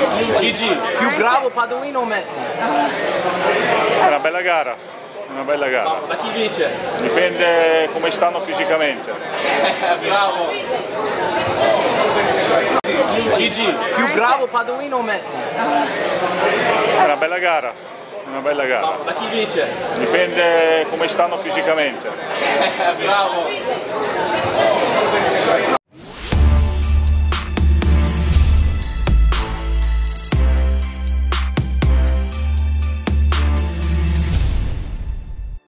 Gigi, più bravo Padoino o Messi? È una bella gara, una bella gara. Ma chi vince? Dipende come stanno fisicamente. Bravo! Gigi, più bravo Padoino o Messi? È una bella gara, una bella gara. Ma chi vince? Dipende come stanno fisicamente. Bravo!